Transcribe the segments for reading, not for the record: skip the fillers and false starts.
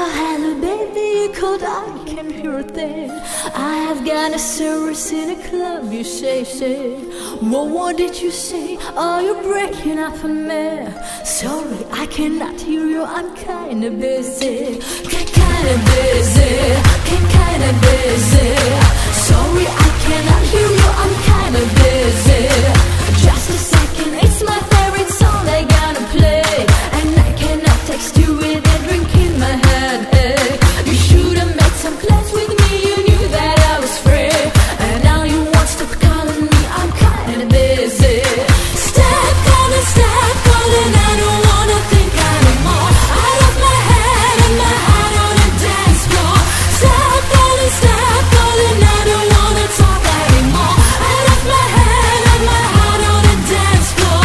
hello baby, you called, I can hear a thing. I have got a service in a club, you say. Well, what did you say? Are you breaking up for me? Sorry, I cannot hear you, I'm kinda busy. Kinda busy. Sorry, I cannot hear you, I'm kinda busy. Just a second, it's my favorite song they gonna play, and I cannot text you with a drink in my hand. You should have made some plans with me, you knew that I was free, and now you won't stop calling me, I'm kinda busy. Stop calling, I don't wanna think anymore. Out of my head and my heart on the dance floor. Stop calling, I don't wanna talk anymore. Out of my head and my heart on the dance floor.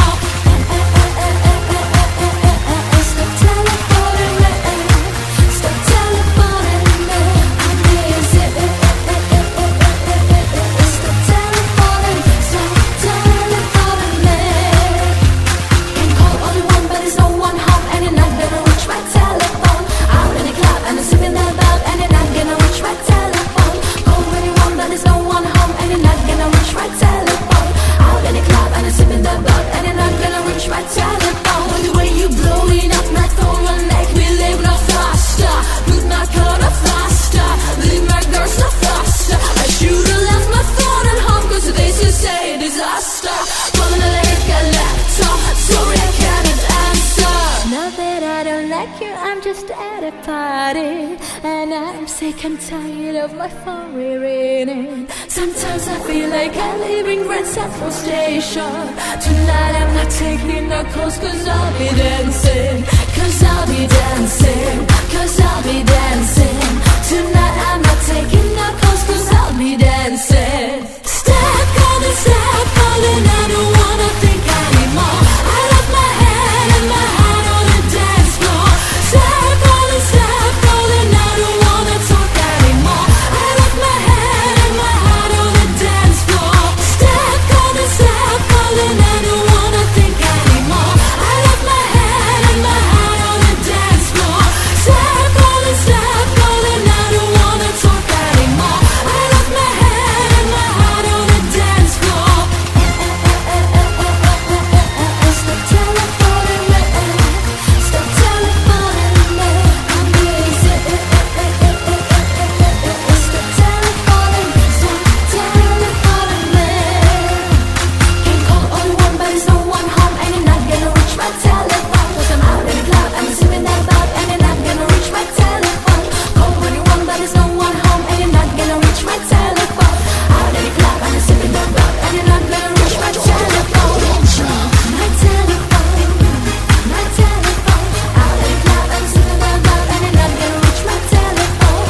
Stop telephoning me, stop telephoning me, I'm busy. Stop telephoning me. Can call anyone, but there's no one home, and you're not gonna reach my telephone. Out in the club and I'm sipping that bug, and you're not gonna reach my telephone. Call anyone, but there's no one home, and you're not gonna reach my telephone. Out in the club and I'm sipping that bug, and you're not gonna reach my telephone. The way you blowing up my phone will make me live no faster. Put my car no faster, leave my girls no faster. I should've left my phone at home, cause this is a disaster. Calling a late laptop, sorry I cannot answer. Not that I don't like you, I'm just at a party, and I'm sick and tired of my phone ringing. Sometimes I feel like I live in Grand Central Station. Tonight I'm not taking no calls, cause I'll be dancing. Cause I'll be dancing. Cause I'll be dancing. Tonight I'm not taking no calls, cause I'll be dancing. Stop calling, I don't wanna think anymore. Out of my head and my heart on the dance floor. Stop calling, I don't wanna talk anymore. Out of my head and my heart on the dance floor. Stop calling, I don't wanna think anymore. Out of my head and my heart on the dance floor. Stop calling, I don't wanna talk anymore. Out of my head and my heart on the dance floor. Stop telephoning me, stop telephoning me, I'm busy. Stop telephoning me. Can't call anyone, but there's no one home, and you're not gonna reach my telephone. Cause I'm out in the club, I'm sipping that bug, and you're not gonna reach my telephone. Call anyone, but there's no one home, and you're not gonna reach my telephone. Out in the club, I'm sipping that bug, and you're not gonna reach my telephone. My telephone, my telephone. Out in the club, I'm sipping that bug, and you're not gonna reach my telephone.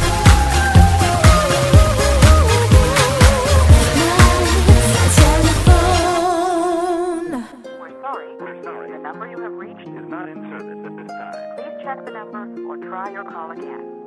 We're sorry. The number you have reached is not in service at this time. Please check the number or try your call again.